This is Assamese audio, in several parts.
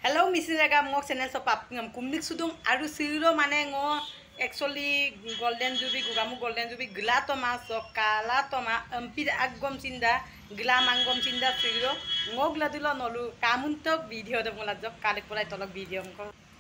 Hello, Mrs. Raga, mo channel so pap kumnik sudung aru siro mane ngo actually golden jubi gugamu golden jubi gla toma so kala toma ampir agom cinda gla mangom cinda siro ngog ladilo nolu kamuntok video de mola jok kalek polai tolok video ko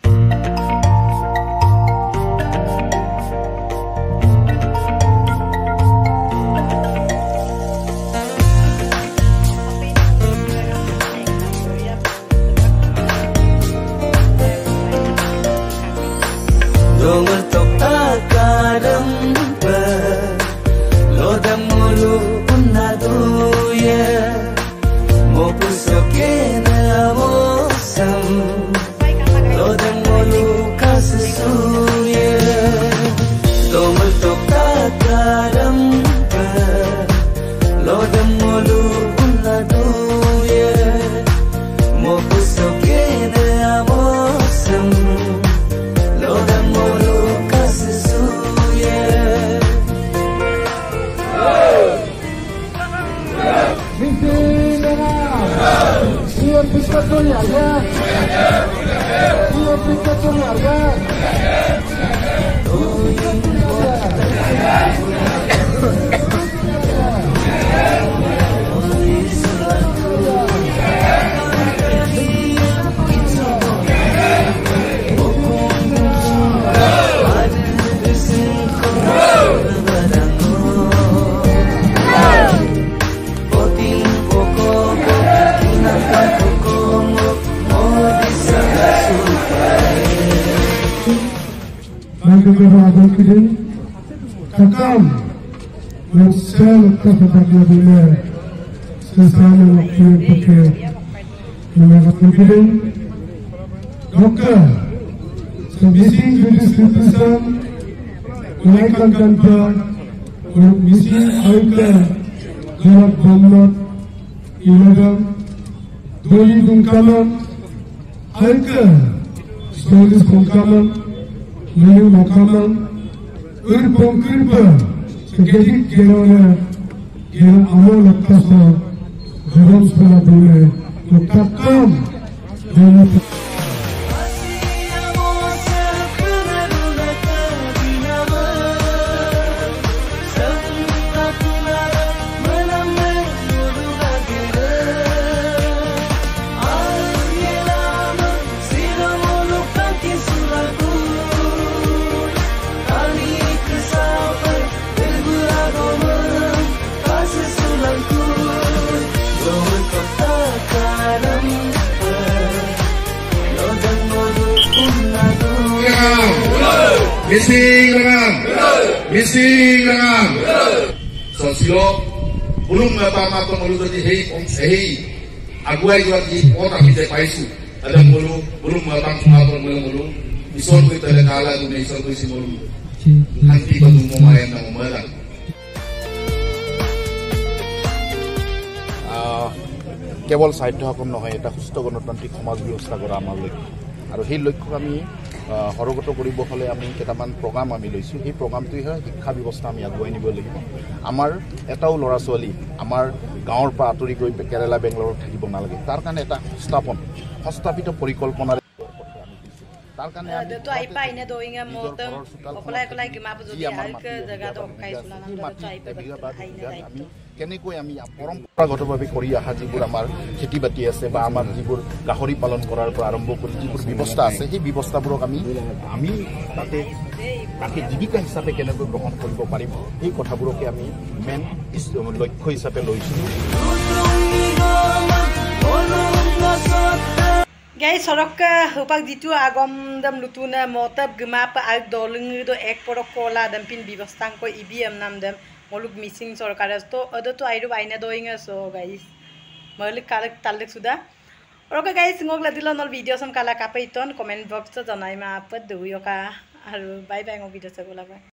Kakam yang selalu terpaksa benar sesama waktu yang pakai menangkap kejadian dokter misi judis keputusan menaikkan kantor untuk misi aika jarak banget iladam doli bungkaman aika stolis bungkaman menu makaman Kirpa sekedik gelona gel amol atkasa jabam sekolah dulu tukakam dan misi langam sosio belum ngapa to mulu tadi hei aguai juga di kota kita paisu ada mulu belum ngapa to mulu ison ko telekala tu ison ko si mulu nanti batu momayan na momalan কেৱল সাহিত্য সকম নহয় এটা সুস্থ গণতান্ত্ৰিক সমাজ ব্যৱস্থা কৰা আমাৰ লক্ষ্য আৰু সেই লক্ষ্যক আমি হৰগত কৰিব হলে আমি কেইটামান প্ৰগ্ৰাম আমি লৈছোঁ সেই প্ৰগ্ৰামটোই হয় শিক্ষা ব্যৱস্থা আমি আগুৱাই নিব লাগিব আমাৰ এটাও ল'ৰা ছোৱালী আমাৰ গাঁৱৰ পৰা আঁতৰি গৈ কেৰেলা বেংগলোৰত থাকিব নালাগে তাৰ কাৰণে এটা সংস্থাপিত পৰিকল্পনাৰে তাৰ কাৰণে তো আই পাই নে দইঙা মতম অকলাই অকলাই গিমা বুজি আলকে জায়গাটো অকাইছলা নাম তো আই পাই আমি কেনেকৈ আমি পৰম্পৰাগতভাৱে কৰি অহা যিবোৰ আমাৰ খেতি বাতি আছে বা আমাৰ যিবোৰ গাহৰি পালন কৰাৰ পৰা আৰম্ভ কৰি যিবোৰ ব্যৱস্থা আছে সেই ব্যৱস্থাবোৰক আমি তাকে জীৱিকা হিচাপে কেনেকৈ গ্ৰহণ কৰিব পাৰিম এই কথাবোৰকে আমি মেইন লক্ষ্য হিচাপে লৈছোঁ Guys, sorok upag dito agom dam lutuna motab gmapa ag doling do ek porokola dam pin bibastang ko IBM nam dam moluk missing sorkaras to ado to airu aina doing so guys malik kalak talek suda oka guys ngogla dilo nol video sam kala kapaiton comment box to janai ma apat duyo ka aru bye bye ngog video sa gola bye